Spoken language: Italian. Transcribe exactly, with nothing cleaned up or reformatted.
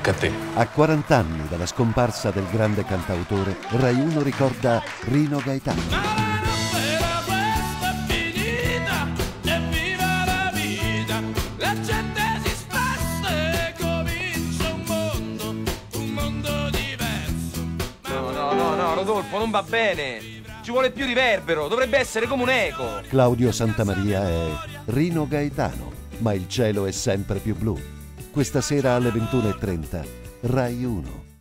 tocca a te. A quaranta anni dalla scomparsa del grande cantautore, Rai uno ricorda Rino Gaetano. Rodolfo, non va bene. Ci vuole più riverbero, dovrebbe essere come un eco. Claudio Santamaria è Rino Gaetano, ma il cielo è sempre più blu. Questa sera alle ventuno e trenta, Rai uno.